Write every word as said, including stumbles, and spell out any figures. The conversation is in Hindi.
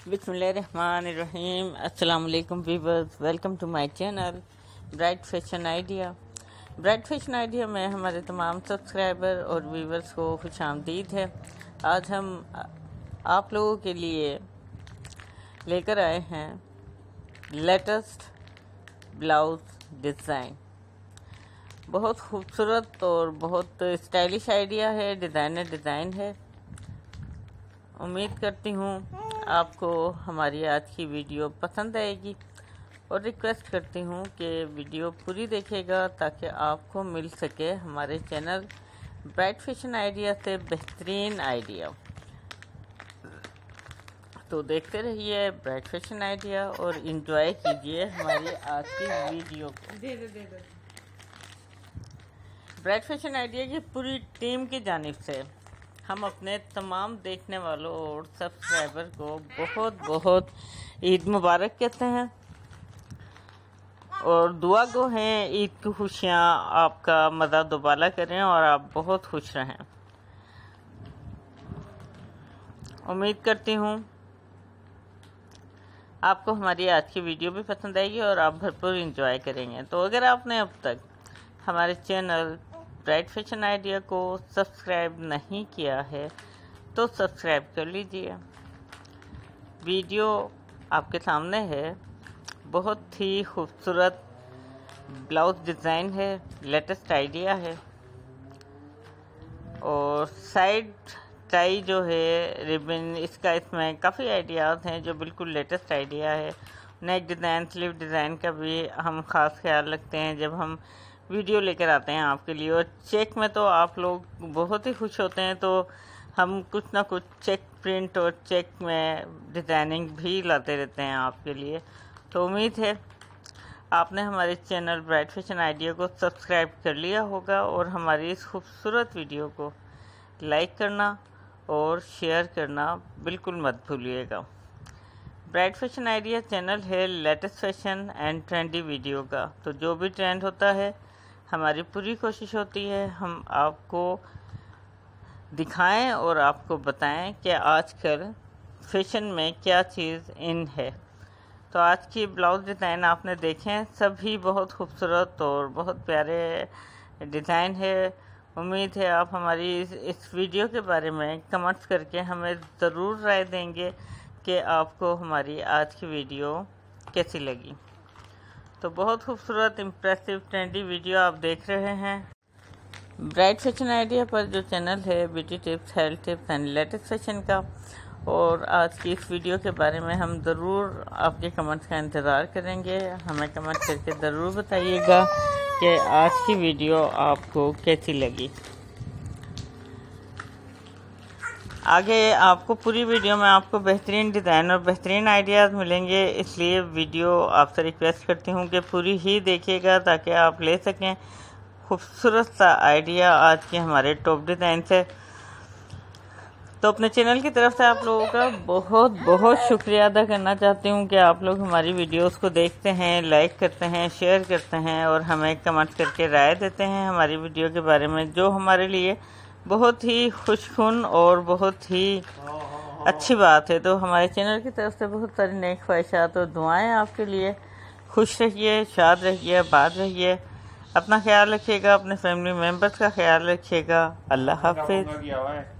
बिस्मिल्लाहिर्रहमानिर्रहीम। अस्सलाम वालेकुम viewers, welcome to my channel bright fashion idea. Bright fashion idea में हमारे तमाम सब्सक्राइबर और व्यूअर्स को खुशामदीद है। आज हम आप लोगों के लिए लेकर आए हैं लेटेस्ट ब्लाउज डिज़ाइन। बहुत खूबसूरत और बहुत स्टाइलिश आइडिया है, डिज़ाइनर डिज़ाइन है। उम्मीद करती हूँ आपको हमारी आज की वीडियो पसंद आएगी और रिक्वेस्ट करती हूँ कि वीडियो पूरी देखिएगा ताकि आपको मिल सके हमारे चैनल ब्राइट फैशन आइडिया से बेहतरीन आइडिया। तो देखते रहिए ब्राइट फैशन आइडिया और एंजॉय कीजिए हमारी आज की वीडियो को। दे दे दे दे। ब्राइट फैशन आइडिया की पूरी टीम की जानिब से हम अपने तमाम देखने वालों और सब्सक्राइबर को बहुत बहुत ईद मुबारक कहते हैं और दुआ गो हैं ईद की खुशियाँ आपका मज़ा दुबाला करें और आप बहुत खुश रहें। उम्मीद करती हूँ आपको हमारी आज की वीडियो भी पसंद आएगी और आप भरपूर एंजॉय करेंगे। तो अगर आपने अब तक हमारे चैनल ब्राइट फैशन आइडिया को सब्सक्राइब नहीं किया है तो सब्सक्राइब कर लीजिए। वीडियो आपके सामने है, बहुत ही खूबसूरत ब्लाउज डिज़ाइन है, लेटेस्ट आइडिया है और साइड टाई जो है रिबन इसका, इसमें काफ़ी आइडियाज़ हैं जो बिल्कुल लेटेस्ट आइडिया है। नेक डिज़ाइन, स्लीव डिज़ाइन का भी हम ख़ास ख्याल रखते हैं जब हम वीडियो लेकर आते हैं आपके लिए। और चेक में तो आप लोग बहुत ही खुश होते हैं, तो हम कुछ ना कुछ चेक प्रिंट और चेक में डिज़ाइनिंग भी लाते रहते हैं आपके लिए। तो उम्मीद है आपने हमारे चैनल ब्राइट फैशन आइडिया को सब्सक्राइब कर लिया होगा और हमारी इस खूबसूरत वीडियो को लाइक करना और शेयर करना बिल्कुल मत भूलिएगा। ब्राइट फैशन आइडिया चैनल है latest fashion and trendy video का, तो जो भी ट्रेंड होता है हमारी पूरी कोशिश होती है हम आपको दिखाएं और आपको बताएं कि आजकल फैशन में क्या चीज़ इन है। तो आज की ब्लाउज डिज़ाइन आपने देखें, सभी बहुत खूबसूरत और बहुत प्यारे डिज़ाइन है। उम्मीद है आप हमारी इस, इस वीडियो के बारे में कमेंट्स करके हमें ज़रूर राय देंगे कि आपको हमारी आज की वीडियो कैसी लगी। तो बहुत खूबसूरत इम्प्रेसिव ट्रेंडी वीडियो आप देख रहे हैं ब्राइट फैशन आइडिया पर, जो चैनल है beauty tips, health tips and latest fashion का। और आज की इस वीडियो के बारे में हम ज़रूर आपके कमेंट्स का इंतज़ार करेंगे। हमें कमेंट करके ज़रूर बताइएगा कि आज की वीडियो आपको कैसी लगी। आगे आपको पूरी वीडियो में आपको बेहतरीन डिज़ाइन और बेहतरीन आइडियाज़ मिलेंगे, इसलिए वीडियो आपसे रिक्वेस्ट करती हूँ कि पूरी ही देखिएगा ताकि आप ले सकें खूबसूरत सा आइडिया आज के हमारे टॉप डिज़ाइन से। तो अपने चैनल की तरफ से आप लोगों का बहुत बहुत शुक्रिया अदा करना चाहती हूँ कि आप लोग हमारी वीडियोस को देखते हैं, लाइक करते हैं, शेयर करते हैं और हमें कमेंट करके राय देते हैं हमारी वीडियो के बारे में, जो हमारे लिए बहुत ही खुशखुन और बहुत ही अच्छी बात है। तो हमारे चैनल की तरफ से बहुत सारी नेक ख्वाहिशात और दुआएं आपके लिए। खुश रहिए, शाद रहिए, आबाद रहिए, अपना ख्याल रखिएगा, अपने फैमिली मेम्बर्स का ख्याल रखिएगा। अल्लाह हाफिज़।